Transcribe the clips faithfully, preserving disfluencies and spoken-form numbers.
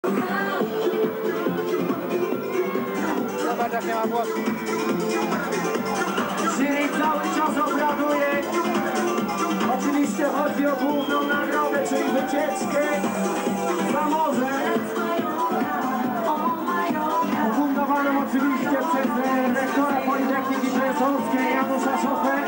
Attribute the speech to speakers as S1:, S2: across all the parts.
S1: Zobacz, jak nie ma głosu.
S2: Jury cały czas obraduje. Oczywiście chodzi o główną nagrodę, czyli wycieczkę za morze. Ufundowaną oczywiście przez rektora Politechniki Częstochowskiej Janusza Szofę.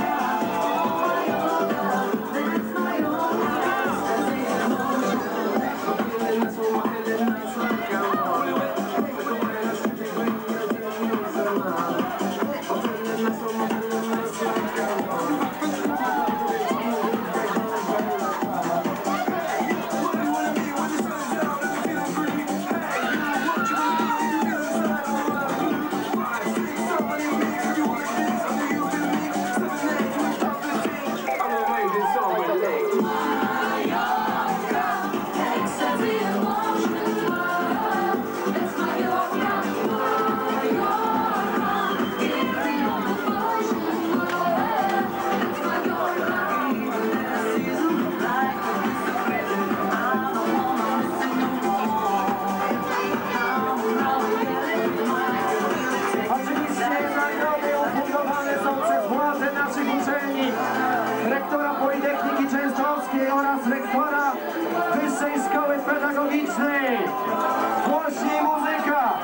S2: Rektora Politechniki Częstochowskiej oraz rektora Wyższej Szkoły Pedagogicznej. Głośniej muzyka!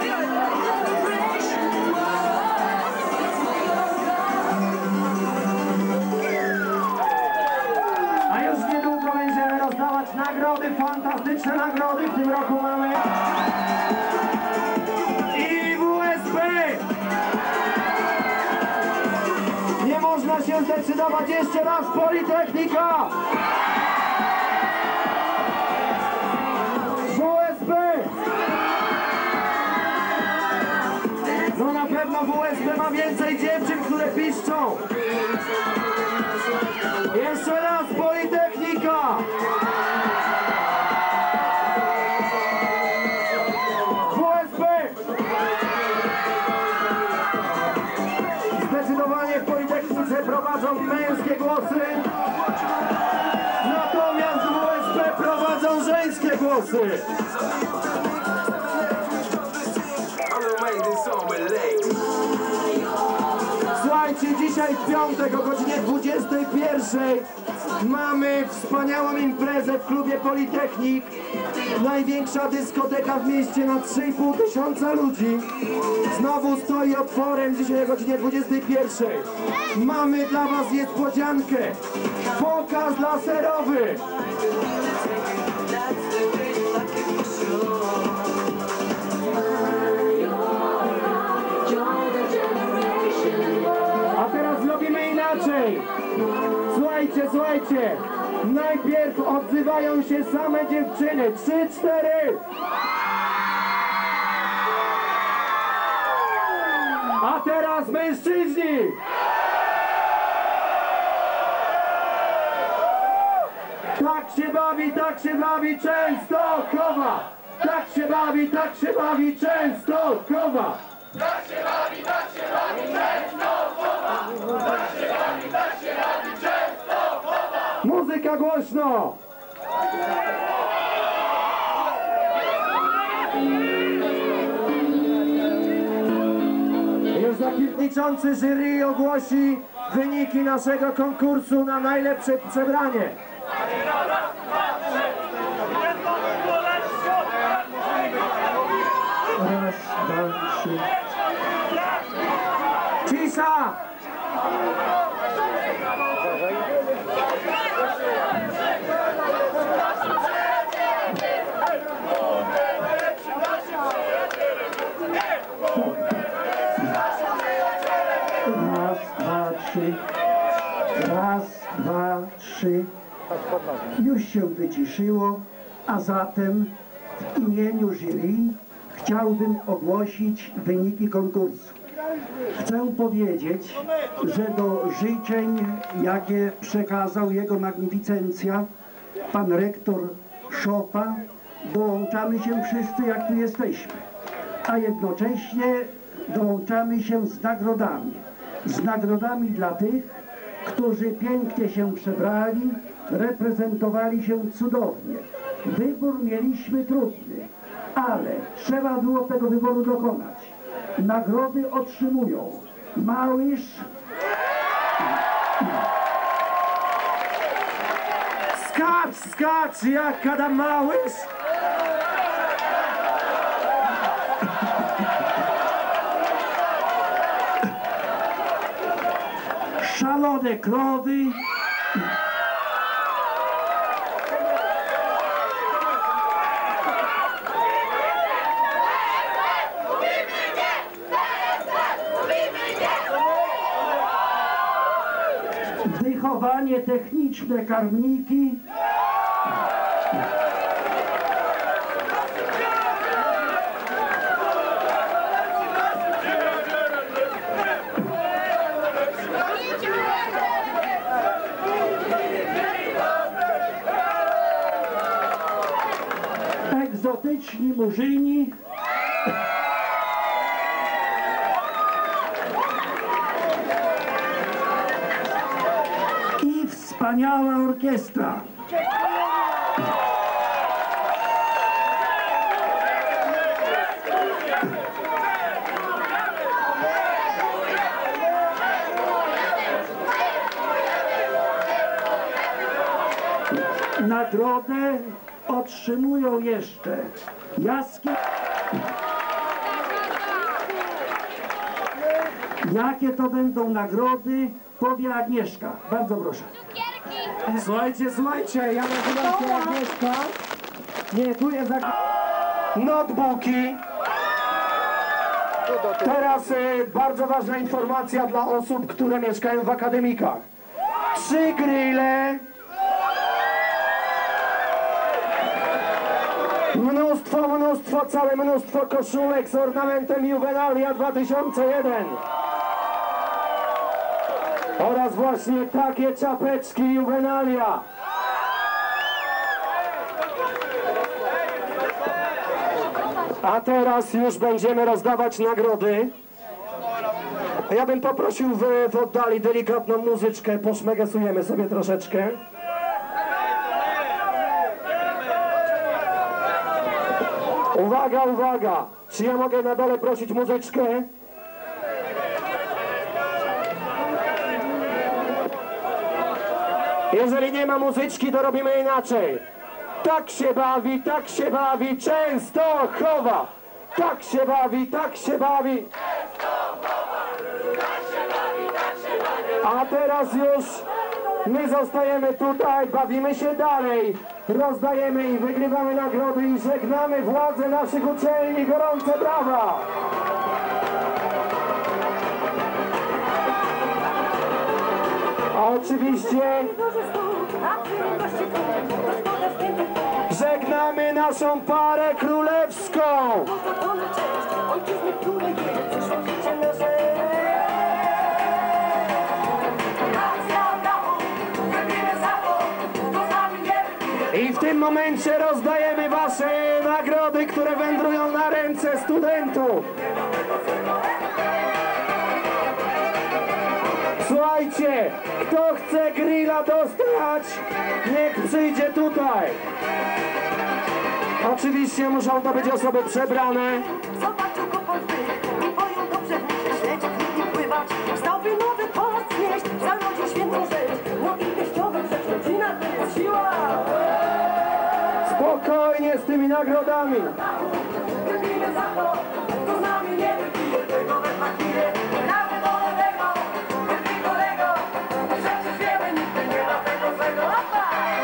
S2: A już niedługo będziemy rozdawać nagrody, fantastyczne nagrody. W tym roku mamy i W S P. Nie można się zdecydować jeszcze raz, Politechnika! W S P! No na pewno W S P ma więcej dziewczyn, które piszczą. Jeszcze raz, Politechnika! W S P! Zdecydowanie w Politechnice prowadzą męskie głosy, natomiast w W S P prowadzą żeńskie głosy. Słuchajcie, dzisiaj w piątek o godzinie dwudziestej pierwszej mamy wspaniałą imprezę w klubie Politechnik. Największa dyskoteka w mieście na trzy i pół tysiąca ludzi. Znowu stoi otworem dzisiaj o godzinie dwudziestej pierwszej. Mamy dla was niespodziankę. Pokaz laserowy. A teraz zrobimy inaczej. Słuchajcie, słuchajcie. Najpierw odzywają się same dziewczyny. Trzy, cztery. A teraz mężczyźni. Tak się bawi, tak się bawi Częstochowa. Tak się bawi, tak się bawi Częstochowa.
S3: Tak się bawi, tak się bawi Częstochowa. Tak się bawi, tak się bawi Częstochowa.
S2: Muzyka głośno. Już za chwilę jury ogłosi wyniki naszego konkursu na najlepsze przebranie. Raz, dwa, trzy. Cisza! Raz, dwa, trzy. Raz, dwa, trzy. Już się wyciszyło, a zatem w imieniu jury chciałbym ogłosić wyniki konkursu. Chcę powiedzieć, że do życzeń, jakie przekazał jego magnificencja, pan rektor Szopa, dołączamy się wszyscy, jak tu jesteśmy, a jednocześnie dołączamy się z nagrodami. Z nagrodami dla tych, którzy pięknie się przebrali, reprezentowali się cudownie. Wybór mieliśmy trudny.
S1: ale trzeba było tego wyboru dokonać. Nagrody otrzymują Małysz,
S2: Skacz, skacz, jak Adam Małysz!
S1: Szalone krowy, wychowanie techniczne karmniki, egzotyczni murzyni, i wspaniała orkiestra. Nagrodę otrzymują jeszcze Jaskier. Jakie to będą nagrody, powie Agnieszka. Bardzo proszę.
S2: Słuchajcie, słuchajcie, ja nazywam się Agnieszka. Nie, tu jest za... Notebooki. Teraz y, bardzo ważna informacja dla osób, które mieszkają w akademikach. Trzy grille. Mnóstwo, mnóstwo, całe mnóstwo koszulek z ornamentem Juvenalia dwa tysiące jeden. Oraz właśnie takie czapeczki Juvenalia. A teraz już będziemy rozdawać nagrody. Ja bym poprosił w, w oddali delikatną muzyczkę, poszmegesujemy sobie troszeczkę. Uwaga, uwaga! Czy ja mogę na dole prosić muzyczkę? Jeżeli nie ma muzyczki, to robimy inaczej. Tak się bawi, tak się bawi, Częstochowa! Tak się bawi, tak się bawi. A teraz już my zostajemy tutaj, bawimy się dalej. Rozdajemy i wygrywamy nagrody i żegnamy władze naszych uczelni. Gorące brawa! A oczywiście żegnamy naszą parę królewską. I w tym momencie rozdajemy wasze nagrody, które wędrują na ręce studentów. Słuchajcie, kto chce grilla dostać, niech przyjdzie tutaj. Oczywiście muszą to być osoby przebrane.
S4: Zobaczył go pan zbyt i pojął dobrze w muszę śledzić i pływać. Wstałby nowy post nieść, zarodził świętą rzecz. No i wyjściowym rzecz rodzina to siła.
S2: Spokojnie z tymi nagrodami.
S4: Wybijmy za to, kto z nami nie wypije tego we fakirę. Gramy do lewego, wybij do lego. Przecież wiemy, nigdy nie ma tego złego. Opa!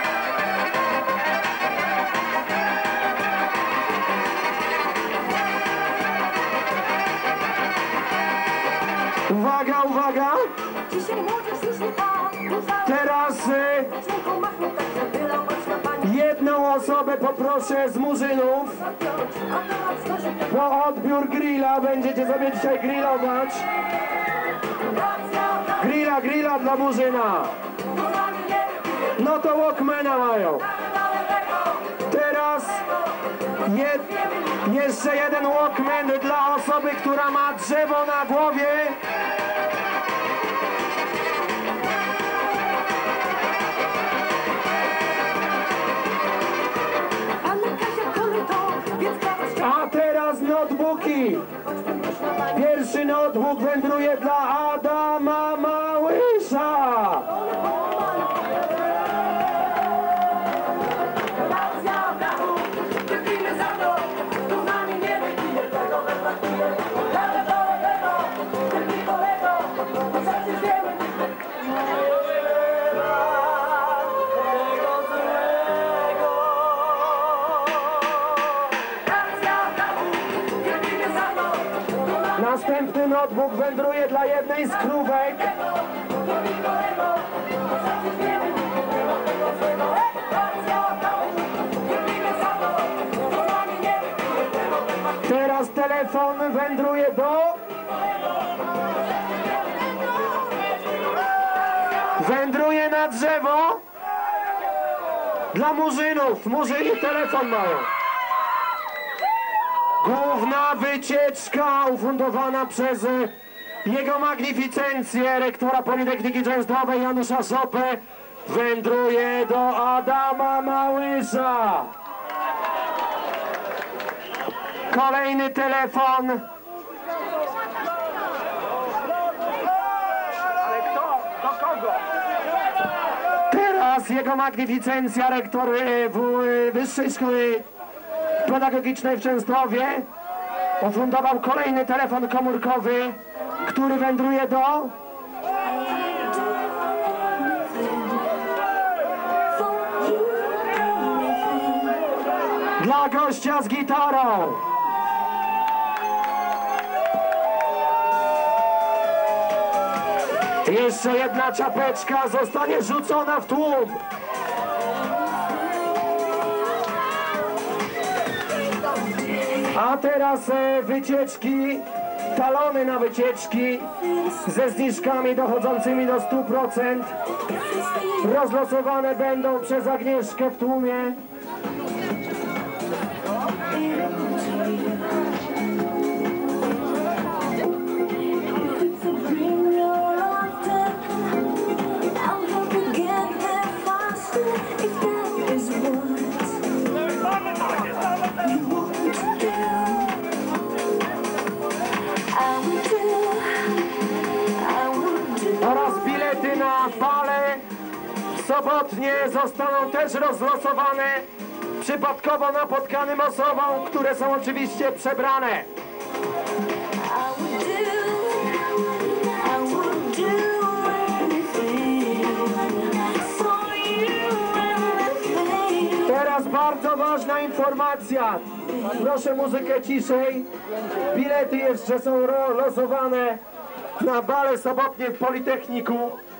S2: Uwaga, uwaga!
S4: Dzisiaj młodzież już nie ta.
S2: Teraz y,
S4: Ręką machnął tak, że wylał pod szlapanie.
S2: jedną osobę poproszę z murzynów.
S4: A teraz to się tak
S2: Po odbiór grilla będziecie sobie dzisiaj grillować.
S4: racja.
S2: Grilla, grilla dla murzyna.
S4: Kto z nami nie wypije
S2: No to Walkmana mają.
S4: do lewego.
S2: Teraz jed, jeszcze jeden Walkman dla osoby, która ma drzewo na głowie.
S4: Anna Kasia kolej to, więc prawo
S2: A Następny notebook wędruje dla jednej z krówek. Teraz telefon wędruje do... Wędruje na drzewo dla murzynów. Murzyni telefon mają. Główna wycieczka ufundowana przez jego magnificencję rektora Politechniki Częstochowej Janusza Szopę wędruje do Adama Małysza. Kolejny telefon.
S3: Ale kto? Do kogo?
S2: Teraz jego magnificencja rektor y, w, y, Wyższej Szkoły Pedagogicznej w Częstochowie ufundował kolejny telefon komórkowy, który wędruje do... Dla gościa z gitarą. Jeszcze jedna czapeczka zostanie rzucona w tłum. A teraz e, wycieczki, talony na wycieczki ze zniżkami dochodzącymi do stu procent rozlosowane będą przez Agnieszkę w tłumie. Oraz bilety na bale sobotnie zostaną też rozlosowane przypadkowo napotkanym osobom, które są oczywiście przebrane. Teraz bardzo ważna informacja. Proszę muzykę ciszej. Bilety jeszcze są losowane na bale sobotnie w Politechniku.